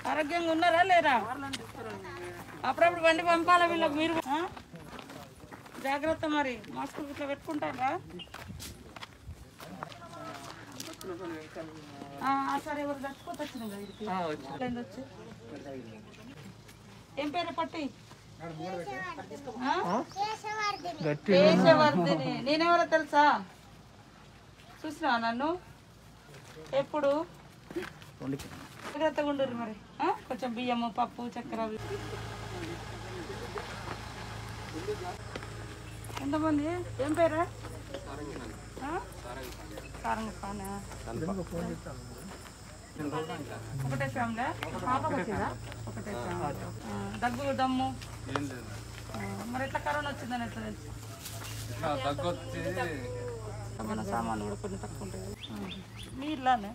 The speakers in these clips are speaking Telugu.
ఆరోగ్యంగా ఉన్నారా లేరా? అప్పుడప్పుడు బండి పంపాలా వీళ్ళకి మీరు? జాగ్రత్త మరి, మాస్కులు ఇట్లా పెట్టుకుంటారా? సరే, ఎవరు చచ్చిపోతే వచ్చి ఏం పేరు పట్టి? కేశవర్ధిని. నేనెవరో తెలుసా? చూసినా నన్ను ఎప్పుడు? జాగ్రత్తగా ఉండరు మరి. కొంచెం బియ్యము, పప్పు, చక్కెర. ఎంతమంది? ఏం పేరా? సారంగపానా? ఒకటే ఫ్యామిలీ? పాపకు వచ్చిందా? ఒకటే ఫ్యామిలీ. దగ్గు దమ్ము మరి ఎట్లా కరోనా వచ్చిందని ఎట్లా తెలుసు? మన సామాన్లు కూడా కొన్ని తక్కువ ఉంటాయి. మీ ఇల్లానే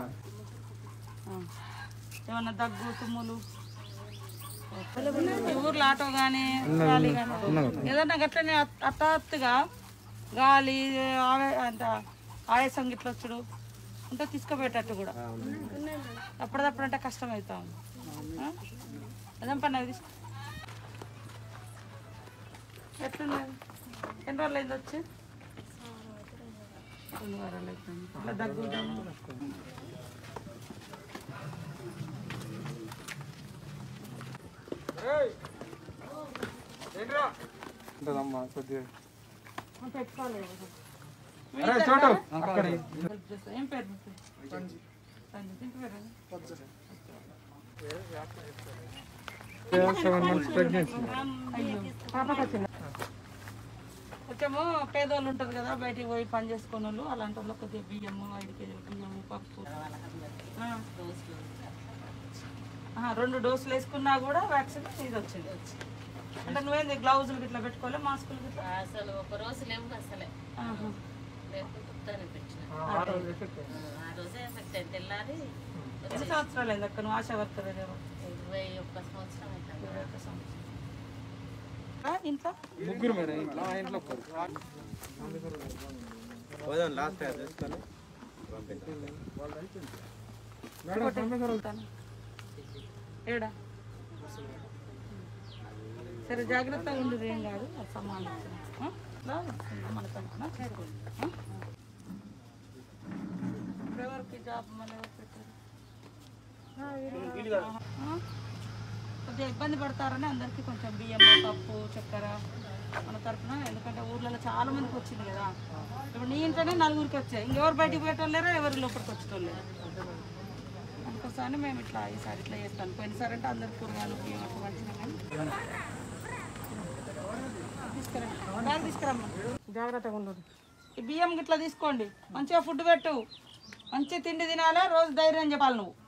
ఏమన్నా దగ్గు తుమ్ములు? ఊర్లో ఆటో కానీ గాలి కానీ ఏదన్నా గట్లనే హఠాత్తుగా గాలి అంత ఆయాసం గిట్ల వచ్చుడు ఉంటే తీసుకుపోయేటట్టు కూడా అప్పుడప్పుడు అంటే కష్టం అవుతా ఉంది. అదేం పని అది తీసుకో. ఎట్లున్నది? ఎన్ని రోజులు అయింది వచ్చి? 2 వారాలు అవుతుంది. ఇట్లా దగ్గు పెట్టుకోవాలి. ఏం పేరు? కొంచెము పేదోళ్ళు ఉంటారు కదా, బయటికి పోయి పని చేసుకునే వాళ్ళు, అలాంటి వాళ్ళు కొద్దిగా బియ్యము, 5 కేజీలు బియ్యము, పప్పు. 2 డోసులు వేసుకున్నా కూడా వ్యాక్సిన్ ఇది వచ్చింది. అంటే నువ్వేంది గ్లౌజులు ఇట్లా పెట్టుకోవాలి, మాస్కులు ఇట్లా? అసలు ఒక రోజు లేవు అసలే. తెల్లారి. ఎన్ని సంవత్సరాలు అయింది అక్క నువ్వు ఆశా వర్కర్? 21 సంవత్సరం అవుతుంది. 21 సంవత్సరం. ఇంట్లో ముగ్గురు మేడం. ఇంట్లో ఏడా? సరే, జాగ్రత్తగా ఉండదు, ఏం కాదు. సమానం ఎవరికి జాబ్ మళ్ళీ ఎవరు పెట్టారు? కొద్దిగా ఇబ్బంది పడతారని అందరికీ కొంచెం బియ్యం, పప్పు, చక్కెర మన తరఫున. ఎందుకంటే ఊర్లలో చాలా మందికి వచ్చింది కదా. ఇప్పుడు నీ ఇంట్లోనే 4గురికి వచ్చాయి. ఇంకెవరు బయటికి పోయేటోళ్ళేరా, ఎవరు లోపలికి వచ్చేటోళ్ళే. అందుకోసమని మేము ఇట్లా ఈసారి ఇట్లా చేస్తాను. పోయినసారి అంటే అందరు కూరగాయలు బియ్యం అట్లా మంచిగా కానీ తీసుకురమ్మా. జాగ్రత్తగా ఉండదు. ఈ బియ్యం గిట్లా తీసుకోండి, మంచిగా ఫుడ్ పెట్టు, మంచి తిండి తినాలి, రోజు ధైర్యం చెప్పాలి నువ్వు.